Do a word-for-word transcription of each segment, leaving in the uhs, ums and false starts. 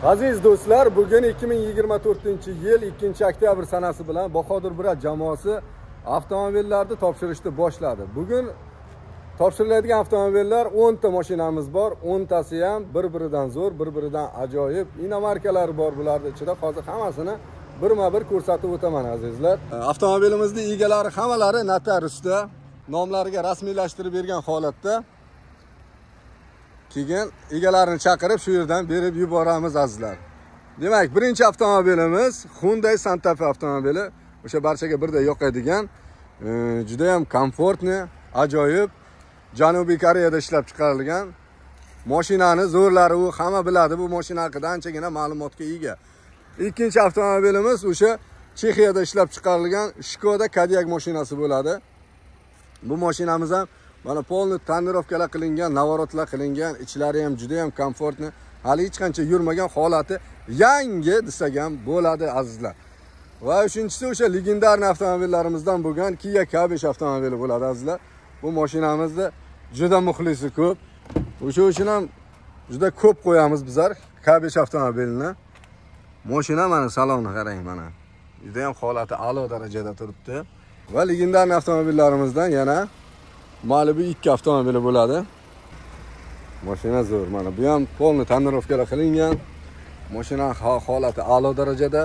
Aziz do'stlar, bugun ikki ming yigirma to'rtinchi yil ikkinchi oktyabr sanasi bilan Bahodir Burat jamoasi avtomobillarni topshirishni boshladi. Bugun topshiriladigan avtomobillar o'n ta mashinamiz bor. o'n tasi ham bir-biridan zo'r, bir-biridan ajoyib inomarkalar bor bularning ichida. Hozir hammasini birma-bir ko'rsatib o'taman azizlar. Avtomobilimizning egalari hammalari notariusda nomlariga rasmiylashtirib bergan holatda. Keyin egalarini chaqirib shu yerdan berib yuboramiz azizlar. Demak, birinchi avtomobilimiz Hyundai Santa Fe avtomobili. O'sha barchaga birdek yoqadigan, juda ham komfortni, ajoyib, Janubiy Koreyada ishlab chiqarilgan mashinani zo'rlari u hamma biladi. Bu mashina haqida anchagina ma'lumotga ega. Ikkinchi avtomobilimiz o'sha Chexiyada ishlab chiqarilgan Skoda Kodiaq mashinasi bo'ladi. Bu mashinamiz ham mana polni tonirovkalar qilingan, navorotlar qilingan, ichlari ham juda ham komfortni, hali hech qancha yurmagan holati yangi desak ham bo'ladi azizlar. Va uchinchisi o'sha legendarniy avtomobillarimizdan bo'lgan Kia K besh avtomobili bo'ladi azizlar. Bu mashinamizni juda muxlisi ko'p. O'sha uchun ham juda ko'p qo'yamiz bizlar K besh avtomobilini. Mashina mana salonni qarang mana. Juda ham holati a'lo darajada turibdi. Va legendarniy avtomobillarimizdan yana Malibu ikki avtomobili bo'ladi. Mashina zo'r. Mana bu ham polni tonirovkalar qilingan. Mashina holati a'lo darajada.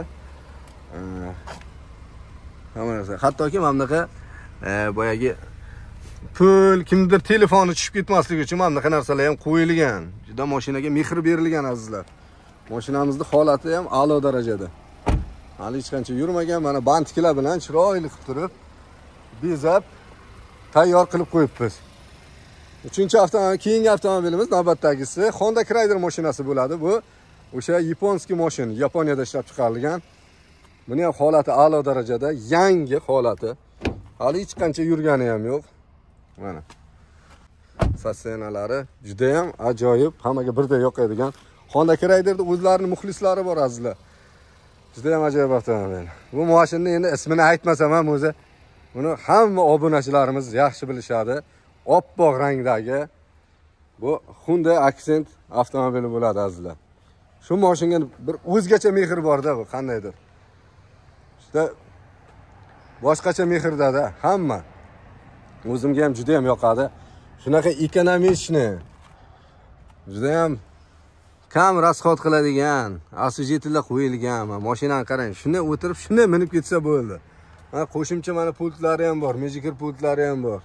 Hammasi hattoki mana bunaqa boyagi pul, kimdir telefoni tushib ketmasligi uchun mana bunaqa narsalar ham qo'yilgan. Juda mashinaga mehr berilgan azizlar. Mashinamizning holati ham a'lo darajada. Hali hech qancha yurmagan, mana bantiklar bilan chiroyli qilib turib bezab tayyor qilib qo'yibmiz. Uchinchi avtomobil, keyingi avtomobilimiz navbatdagisi Honda Craider mashinasi bo'ladi. Bu o'sha yaponskiy mashina, Yaponiyada ishlab chiqarilgan. Buni ham holati a'lo darajada, yangi holati. Hali hech qancha yurgani ham yo'q. Mana. Sassenalari juda ham ajoyib, hammaga birdek yoqadigan. Honda Craiderda o'zlarining muxlislari bor azizlar. Juda ham ajoyib avtomobil. Bu mashinani endi ismini aytmasam ham o'zi buni hamma obunachilarimiz yaxshi bilishadi. Oppoq rangdagi bu Hyundai Accent avtomobili bo'ladi azizlar. Shu mashinaga bir o'zgacha mehr bor-da, bu qandaydir. Juda boshqacha mehrda-da hamma. O'zimga ham juda ham yoqadi. Shunaqa ekonomichni, juda ham kam rasxod qiladigan, asujetilar qo'yilgan mashinani qarang. Shuni o'tirib, shuni minib ketsa bo'ldi. Mana qo'shimcha mana pultlari ham bor, Magic pultlari ham bor.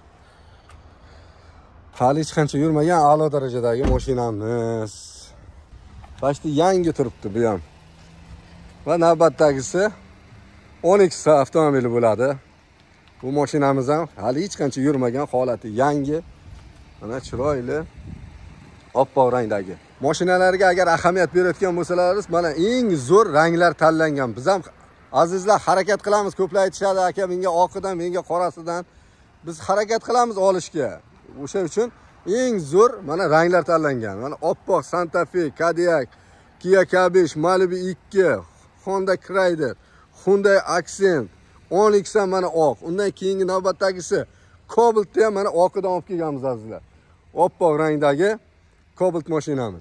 Hali hech qancha yurmagan a'lo darajadagi mashinamiz. Pashti yangi turibdi bu ham. Va navbatdagisi Onix avtomobili bo'ladi. Bu mashinamiz ham hali hech qancha yurmagan holati yangi. Mana chiroyli oppoq rangdagi. Mashinalarga agar ahamiyat berayotgan bo'lsalaringiz, mana eng zo'r ranglar tanlangan. Biz ham azizlar harakat qilamiz, ko'plar aytishadi, aka menga oqidan, menga qorasidan. Biz harakat qilamiz olishga. O'sha uchun eng zo'r mana ranglar tanlangan. Mana oppoq Santa Fe, Kodiaq, Kia K besh, Malibu ikki, Honda Craider, Hyundai Accent, Onix ham mana oq. Undan keyingi navbatdagisi Cobalt'ni ham mana oqidan olib kelganmiz azizlar. Oppoq rangdagi Cobalt mashinamiz.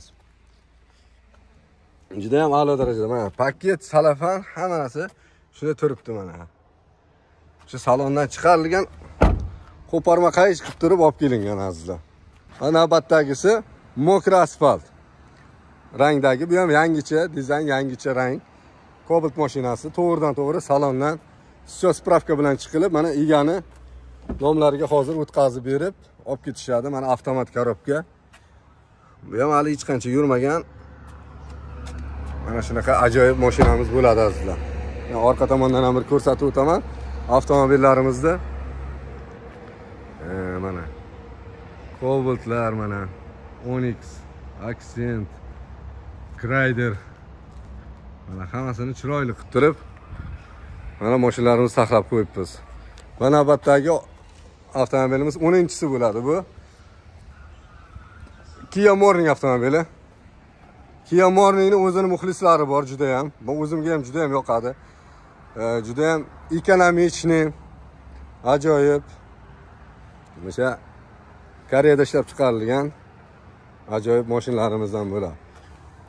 Juda ham a'lo darajada. Mana paket, salafan hammasi shunda turibdi mana. Shu salondan chiqarilgan qo'parma qayish qilib turib olib kelingan azizlar. Va navbatdagisi mokra asfalt rangdagi, bu ham yangicha dizayn, yangicha rang. Cobalt mashinasi to'g'ridan to'g'ri salondan все spravka bilan chiqilib, mana egani nomlariga hozir o'tkazib berib olib ketishadi. Mana avtomat korobka. Bu ham hali hech qancha yurmagan. Mana shunaqa ajoyib mashinamiz bo'ladi azizlar. Men orqa tomondan ham bir ko'rsatib o'taman avtomobillarimizni. E, mana Cobaltlar, mana Onix, Accent, Craider. Mana hammasini chiroyli qilib turib, mana mashinalarimizni saqlab qo'yibmiz. Va navbatdagi avtomobilimiz o'ninchisi bo'ladi bu. Kia Morning avtomobili. Kia Morningning o'zining muxlislari bor juda ham. Bu o'zimga ham juda ham yoqadi. E, juda ham ekonomichni, ajoyib. O'sha Koreyada ishlab chiqarilgan ajoyib mashinalarimizdan bo'ladi.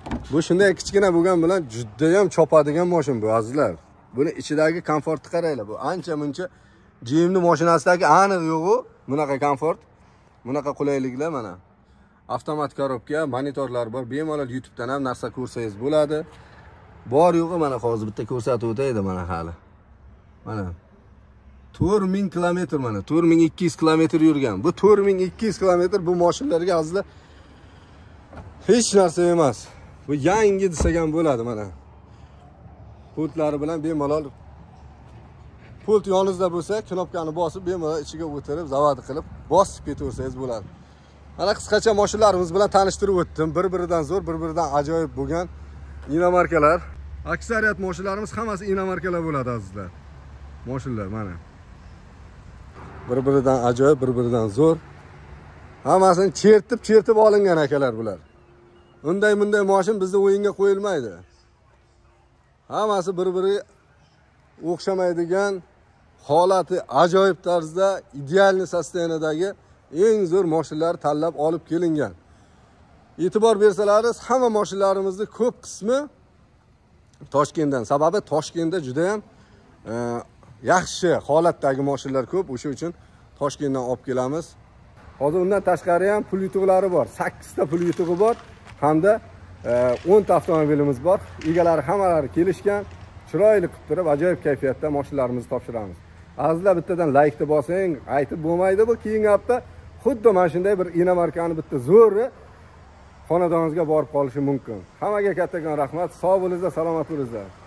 Bu shunday kichkina bo'lgan bilan juda ham chopadigan mashin bu azizlar. Buni ichidagi komfortni qaranglar. Bu ancha muncha G M'ning mashinasidagi aniq yo'q-ku bunaqa komfort, bunaqa qulayliklar mana. Avtomat korobka, monitorlar bor. Bemalol YouTube'dan ham narsa ko'rsangiz bo'ladi. Bor yo'g'i mana hozir bitta ko'rsatib o'taydi mana hali. Mana to'rt ming kilometr mana, to'rt ming ikki yuz kilometr yurgan. Bu to'rt ming ikki yuz kilometr bu mashinlarga azizlar hech narsa emas. Bu yangi desak ham bo'ladi mana. Pultlari bilan bemalol pult yoningizda bo'lsa, knopkani bosib bemalol ichiga o'tirib, zavod qilib, bosib ketaversangiz bo'ladi. Mana qisqacha mashinlarimiz bilan tanishtirib o'tdim. Bir-biridan zo'r, bir-biridan ajoyib bo'lgan inomarkalar. Aksariyat mashinlarimiz hammasi inomarkalar bo'ladi azizlar. Mashinlar mana. Bir-biridan ajoyib, bir-biridan zo'r. Hammasini chertib, chertib olingan akalar bular. Unday bunday mashin bizning o'yinga qo'yilmaydi. Hammasi bir-biriga o'xshamaydigan, holati ajoyib tarzda idealniy sosteniyadagi eng zo'r mashinlar tanlab olib kelingan. E'tibor bersalaringiz, hamma mashinlarimizning ko'p qismi Toshkentdan. Sababi Toshkentda juda ham e, yaxshi holatdagi mashinlar ko'p, o'sha uchun Toshkentdan olib kelamiz. Hozir undan tashqari ham pul yutuqlari bor. sakkiz ta pul yutug'i bor hamda o'n ta avtomobilimiz bor. Egalari hammalari kelishgan, chiroyli qilib turib, ajoyib kayfiyatda mashinlarimizni topshiramiz. Azizlar, bittadan laykni bosing, aytib bo'lmaydi bu. Keyingi hafta xuddi mana shunday bir inomarkani bitta zo'ri xonadoningizga borib qolishi mumkin. Hammaga kattakon rahmat. Sog' bo'lingizlar, salomat bo'lingizlar.